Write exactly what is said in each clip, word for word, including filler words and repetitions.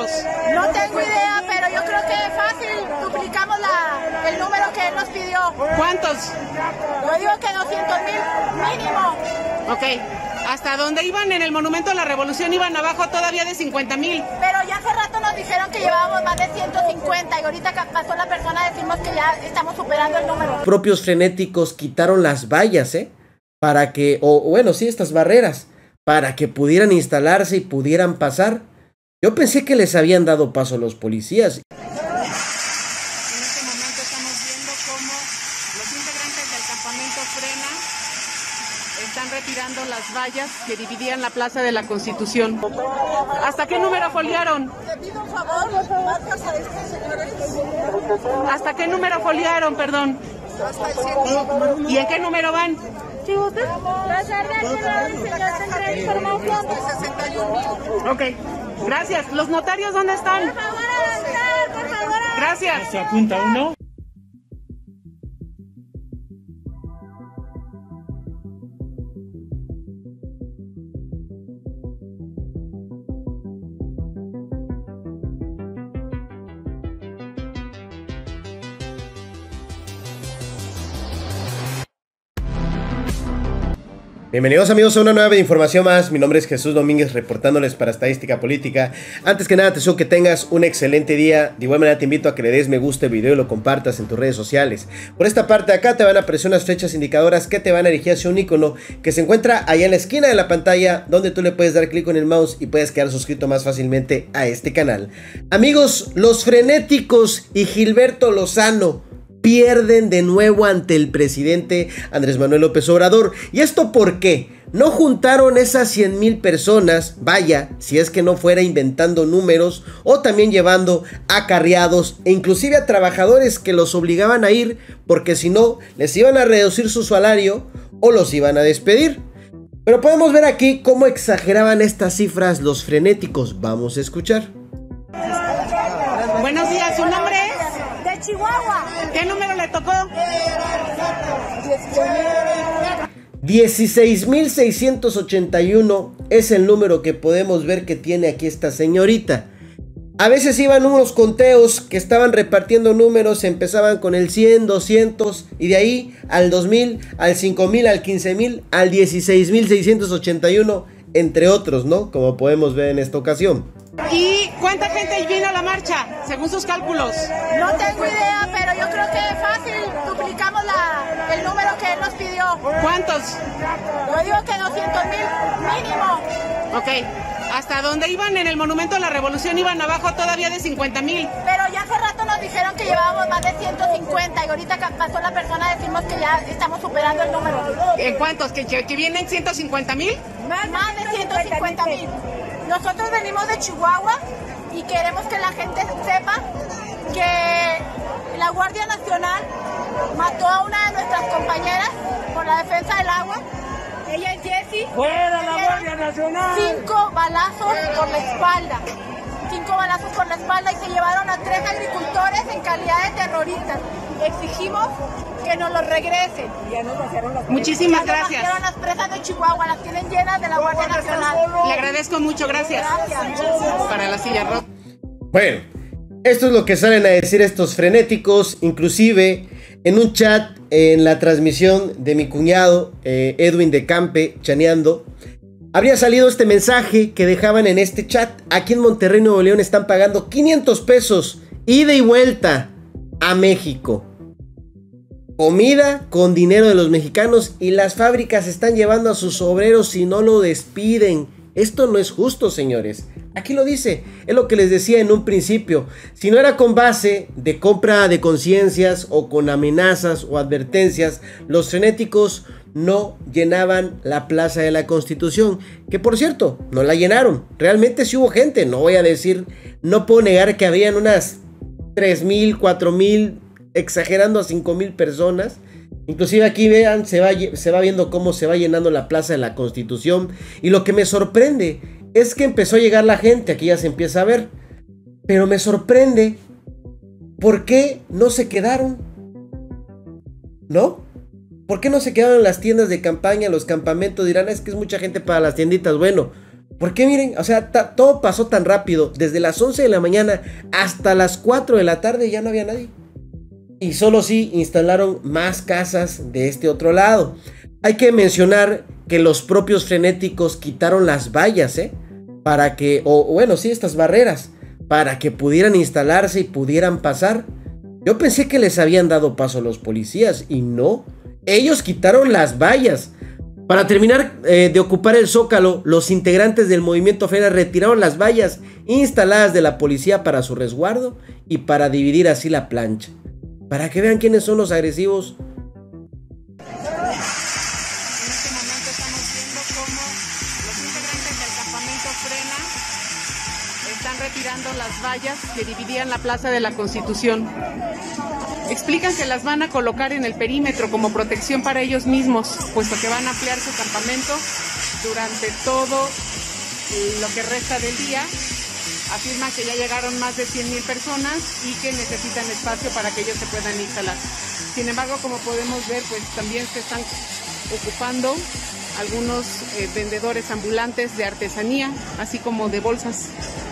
¿Cuántos? No tengo idea, pero yo creo que fácil duplicamos la, el número que él nos pidió. ¿Cuántos? Yo digo que doscientos mil mínimo. Ok. Hasta donde iban en el Monumento a la Revolución iban abajo todavía de cincuenta mil. Pero ya hace rato nos dijeron que llevábamos más de ciento cincuenta y ahorita que pasó la persona decimos que ya estamos superando el número. Los propios frenéticos quitaron las vallas, ¿eh? Para que, o bueno, sí, estas barreras, para que pudieran instalarse y pudieran pasar. Yo pensé que les habían dado paso a los policías. En este momento estamos viendo cómo los integrantes del campamento Frena están retirando las vallas que dividían la Plaza de la Constitución. ¿Hasta qué número foliaron? Te pido un favor, marcas a estos señores. ¿Hasta qué número foliaron, perdón? Hasta el ciento. ¿Y en qué número van? ¿Sí, usted? sesenta y un mil. Ok, gracias. ¿Los notarios dónde están? Por favor, avanzar, por favor. Gracias. ¿Se apunta uno? Bienvenidos amigos a una nueva información más. Mi nombre es Jesús Domínguez reportándoles para Estadística Política. Antes que nada te deseo que tengas un excelente día. De igual manera te invito a que le des me gusta al video y lo compartas en tus redes sociales. Por esta parte de acá te van a aparecer unas flechas indicadoras que te van a dirigir hacia un icono que se encuentra allá en la esquina de la pantalla, donde tú le puedes dar clic con el mouse y puedes quedar suscrito más fácilmente a este canal. Amigos, los frenéticos y Gilberto Lozano pierden de nuevo ante el presidente Andrés Manuel López Obrador. ¿Y esto por qué? No juntaron esas cien mil personas, vaya, si es que no fuera inventando números o también llevando acarreados e inclusive a trabajadores que los obligaban a ir porque si no les iban a reducir su salario o los iban a despedir. Pero podemos ver aquí cómo exageraban estas cifras los frenéticos. Vamos a escuchar. Buenos días, ¿su nombre es? De Chihuahua. ¿Qué número le tocó? dieciséis mil seiscientos ochenta y uno es el número que podemos ver que tiene aquí esta señorita. A veces iban unos conteos que estaban repartiendo números, empezaban con el cien, doscientos y de ahí al dos mil, al cinco mil, al quince mil, al dieciséis mil seiscientos ochenta y uno, entre otros, ¿no? Como podemos ver en esta ocasión. ¿Y cuánta gente vino a la marcha, según sus cálculos? No tengo idea, pero yo creo que fácil duplicamos la, el número que él nos pidió. ¿Cuántos? Yo digo que doscientos mil mínimo. Ok. Hasta donde iban en el Monumento a la Revolución iban abajo todavía de cincuenta mil. Pero ya hace rato nos dijeron que llevábamos más de ciento cincuenta y ahorita que pasó la persona decimos que ya estamos superando el número. ¿En cuántos? ¿Que, que, que vienen ciento cincuenta mil? Más, más de ciento cincuenta mil. Nosotros venimos de Chihuahua y queremos que la gente sepa que la Guardia Nacional mató a una de nuestras compañeras por la defensa del agua. Ella es Jessie. ¡Fuera la Guardia Nacional! Cinco balazos por la espalda. Cinco balazos por la espalda y se llevaron a tres agricultores en calidad de terroristas. Exigimos que nos los regresen. Ya nos vaciaron las Muchísimas Ya nos gracias. vaciaron las presas de Chihuahua, las tienen llenas de la Guardia Nacional. Le agradezco mucho, gracias. Gracias. Para la silla rota. Bueno, esto es lo que salen a decir estos frenéticos, inclusive en un chat en la transmisión de mi cuñado eh, Edwin de Campe, chaneando, habría salido este mensaje que dejaban en este chat. Aquí en Monterrey, Nuevo León están pagando quinientos pesos ida y vuelta a México. Comida con dinero de los mexicanos y las fábricas están llevando a sus obreros y no lo despiden. Esto no es justo, señores. Aquí lo dice, es lo que les decía en un principio. Si no era con base de compra de conciencias o con amenazas o advertencias, los frenéticos no llenaban la Plaza de la Constitución. Que por cierto, no la llenaron. Realmente sí hubo gente, no voy a decir, no puedo negar que habían unas tres mil, cuatro mil, exagerando a cinco mil personas. Inclusive aquí vean, se va, se va viendo cómo se va llenando la Plaza de la Constitución. Y lo que me sorprende es que empezó a llegar la gente, aquí ya se empieza a ver. Pero me sorprende por qué no se quedaron, ¿no? ¿Por qué no se quedaron en las tiendas de campaña, los campamentos? Dirán, es que es mucha gente para las tienditas. Bueno, Porque miren, o sea, todo pasó tan rápido. Desde las once de la mañana hasta las cuatro de la tarde ya no había nadie. Y solo sí instalaron más casas de este otro lado. Hay que mencionar que los propios frenéticos quitaron las vallas, ¿eh? Para que, o bueno, sí, estas barreras, para que pudieran instalarse y pudieran pasar. Yo pensé que les habían dado paso a los policías y no. Ellos quitaron las vallas. Para terminar eh, de ocupar el Zócalo, los integrantes del movimiento Frena retiraron las vallas instaladas de la policía para su resguardo y para dividir así la plancha. Para que vean quiénes son los agresivos. En este momento estamos viendo cómo los integrantes del campamento Frena están retirando las vallas que dividían la Plaza de la Constitución. Explican que las van a colocar en el perímetro como protección para ellos mismos, puesto que van a ampliar su campamento durante todo lo que resta del día. Afirman que ya llegaron más de cien mil personas y que necesitan espacio para que ellos se puedan instalar. Sin embargo, como podemos ver, pues también se están ocupando algunos eh, vendedores ambulantes de artesanía, así como de bolsas.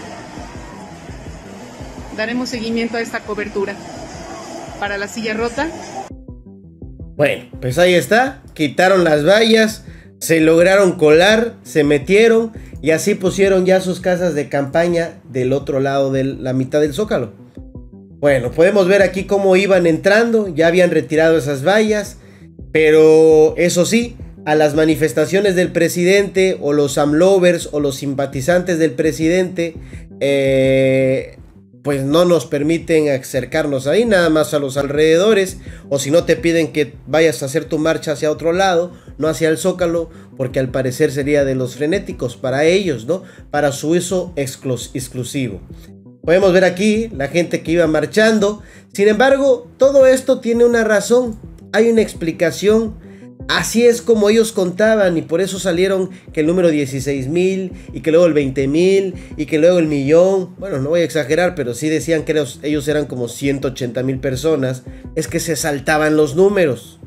Daremos seguimiento a esta cobertura. Para la silla rota. Bueno, pues ahí está. Quitaron las vallas, se lograron colar, se metieron y así pusieron ya sus casas de campaña del otro lado de la mitad del Zócalo. Bueno, podemos ver aquí cómo iban entrando, ya habían retirado esas vallas, pero eso sí, a las manifestaciones del presidente o los amlovers o los simpatizantes del presidente, eh... pues no nos permiten acercarnos ahí, nada más a los alrededores, o si no te piden que vayas a hacer tu marcha hacia otro lado, no hacia el Zócalo, porque al parecer sería de los frenéticos, para ellos, ¿no? Para su uso exclus- exclusivo. Podemos ver aquí la gente que iba marchando. Sin embargo, todo esto tiene una razón, hay una explicación. Así es como ellos contaban y por eso salieron que el número dieciséis mil y que luego el veinte mil y que luego el millón. Bueno, no voy a exagerar, pero sí decían que ellos, ellos eran como ciento ochenta mil personas. Es que se saltaban los números.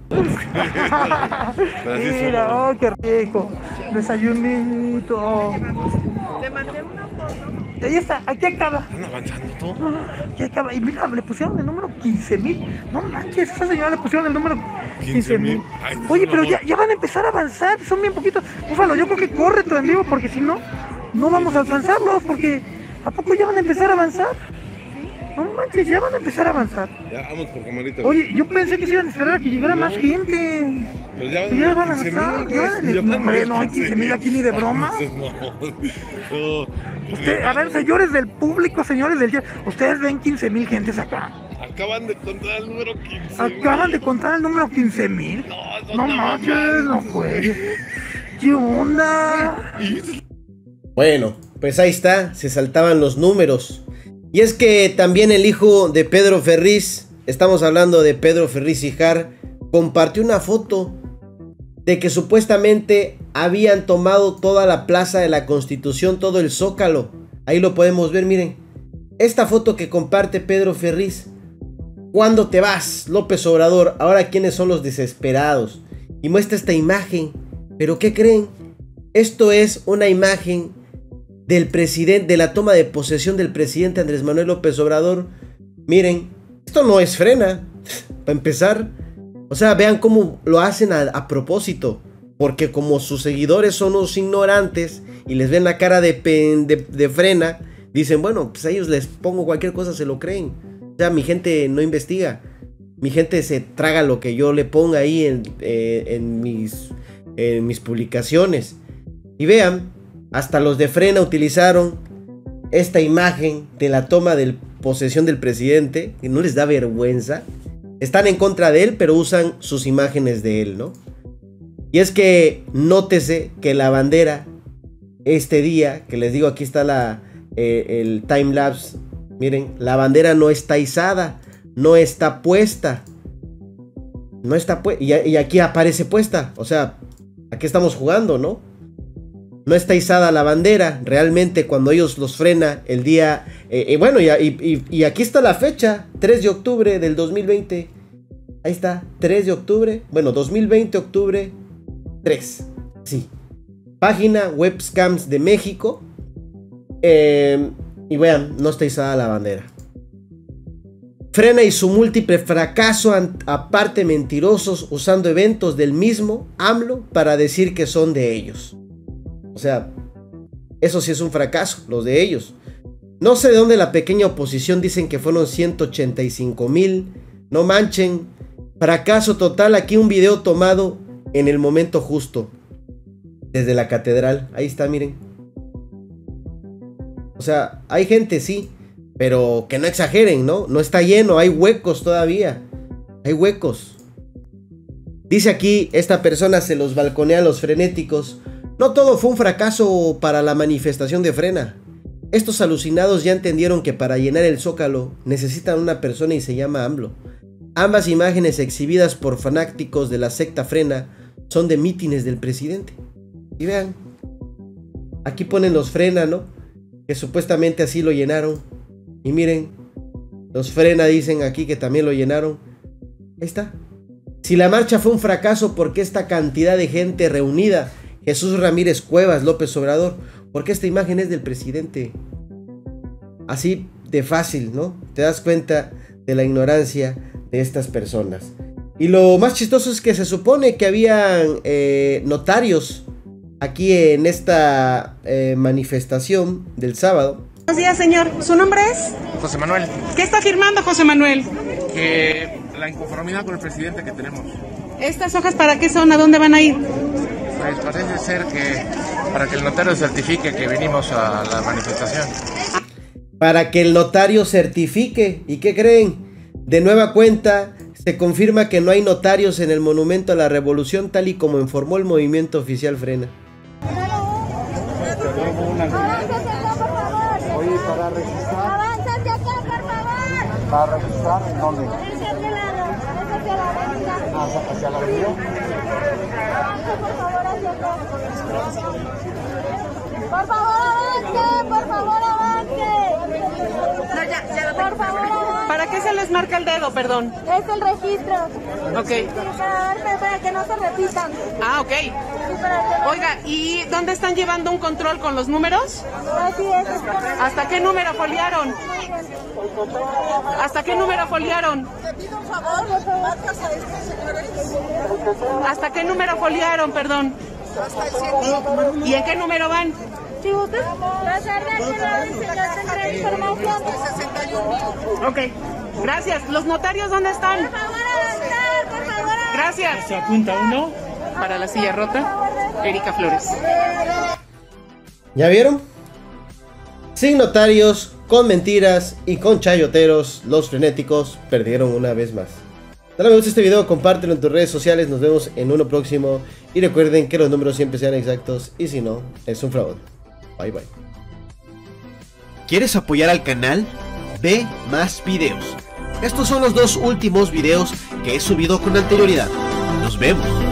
Mira, oh, qué rico. Desayunito. Le mandé una foto. Ahí está, aquí acaba. Están avanzando todo. Aquí acaba. Y mira, le pusieron el número quince mil. No manches, esa señora le pusieron el número quince mil. Oye, pero ya, ya van a empezar a avanzar. Son bien poquitos. Búfalo, yo creo que corre tu en vivo porque si no, no vamos a alcanzarlos. Porque ¿a poco ya van a empezar a avanzar? No manches, ya van a empezar a avanzar. Ya vamos por camarita. Oye, yo pensé que se iban a esperar a que llegara más gente. Pero ya, Ya van a quince avanzar. mil, Ya, güey. Ya no, van hombre, no hay quince mil aquí ni de broma. No, no. Usted, a ver, señores del público, señores del día, ustedes ven quince mil gentes acá. Acaban de contar el número quince. Acaban de contar el número quince mil. No, No manches, no juegues. ¿Qué onda? Bueno, pues ahí está, se saltaban los números. Y es que también el hijo de Pedro Ferriz, estamos hablando de Pedro Ferriz Hijar, compartió una foto de que supuestamente habían tomado toda la Plaza de la Constitución, todo el Zócalo. Ahí lo podemos ver, miren. Esta foto que comparte Pedro Ferriz. ¿Cuándo te vas, López Obrador? Ahora, ¿quiénes son los desesperados? Y muestra esta imagen. ¿Pero qué creen? Esto es una imagen del presidente, de la toma de posesión del presidente Andrés Manuel López Obrador. Miren, esto no es Frena, para empezar. O sea, vean cómo lo hacen a, a propósito, porque como sus seguidores son unos ignorantes y les ven la cara de, pen, de, de Frena, dicen, bueno, pues a ellos les pongo cualquier cosa, se lo creen. O sea, mi gente no investiga, mi gente se traga lo que yo le ponga ahí en, eh, en, mis, en mis publicaciones. Y vean, hasta los de Frena utilizaron esta imagen de la toma de posesión del presidente, que no les da vergüenza. Están en contra de él, pero usan sus imágenes de él, ¿no? Y es que nótese que la bandera, este día, que les digo, aquí está la, eh, el timelapse. Miren, la bandera no está izada, no está puesta. No está puesta, y, y aquí aparece puesta. O sea, aquí estamos jugando, ¿no? No está izada la bandera, realmente cuando ellos los frena el día, eh, eh, bueno, y, y, y aquí está la fecha, tres de octubre del dos mil veinte, ahí está, tres de octubre, bueno, dos mil veinte, octubre tres, sí, Página Webcams de México. Eh, y vean, no está izada la bandera. Frena y su múltiple fracaso, aparte mentirosos, usando eventos del mismo AMLO para decir que son de ellos. O sea, eso sí es un fracaso, los de ellos. No sé de dónde la pequeña oposición dicen que fueron ciento ochenta y cinco mil. No manchen. Fracaso total. Aquí un video tomado en el momento justo. Desde la catedral. Ahí está, miren. O sea, hay gente, sí. Pero que no exageren, ¿no? No está lleno. Hay huecos todavía. Hay huecos. Dice aquí, esta persona se los balconea a los frenéticos. No todo fue un fracaso para la manifestación de Frena. Estos alucinados ya entendieron que para llenar el Zócalo necesitan una persona y se llama AMLO. Ambas imágenes exhibidas por fanáticos de la secta Frena son de mítines del presidente. Y vean, aquí ponen los Frena, ¿no? Que supuestamente así lo llenaron. Y miren, los Frena dicen aquí que también lo llenaron. Ahí está. Si la marcha fue un fracaso, ¿por qué esta cantidad de gente reunida? Jesús Ramírez Cuevas, López Obrador. Porque esta imagen es del presidente. Así de fácil, ¿no? Te das cuenta de la ignorancia de estas personas. Y lo más chistoso es que se supone que habían eh, notarios aquí en esta eh, manifestación del sábado. Buenos días, señor. ¿Su nombre es? José Manuel. ¿Qué está firmando, José Manuel? Que la inconformidad con el presidente que tenemos. ¿Estas hojas para qué son? ¿A dónde van a ir? Pues parece ser que para que el notario certifique que venimos a la manifestación. Para que el notario certifique. ¿Y qué creen? De nueva cuenta, se confirma que no hay notarios en el Monumento a la Revolución, tal y como informó el movimiento oficial Frena. Oye, para registrar. Avánzate acá, por favor. ¿Para registrar en dónde? Es hacia el lado, es hacia la avenida. Ah, hacia la avenida. Avance, por favor, hacia acá. Por favor, avance, por favor, avance. No, ya, ya lo Por favor, avance. ¿Para qué se les marca el dedo, perdón? Es el registro. Ok. Sí, para, ver, para que no se repitan. Ah, ok. Sí, para que... Oiga, ¿y dónde están llevando un control con los números? Así es. ¿Hasta qué número foliaron? ¿Hasta qué número foliaron? Te pido un favor, marcas a estos señores. ¿Hasta qué número foliaron, perdón? Hasta el ciento. ¿Y en qué número van? Si gustas, pasar de aquí a donde se tendrá información. sesenta y uno. Ok, gracias. ¿Los notarios dónde están? Por favor, avanzar, por favor. Gracias. Se apunta uno. Para la silla rota, Erika Flores. ¿Ya vieron? Sin notarios, con mentiras y con chayoteros, los frenéticos perdieron una vez más. Dale me gusta este video, compártelo en tus redes sociales, nos vemos en uno próximo. Y recuerden que los números siempre sean exactos y si no, es un fraude. Bye bye. ¿Quieres apoyar al canal? Ve más videos. Estos son los dos últimos videos que he subido con anterioridad. Nos vemos.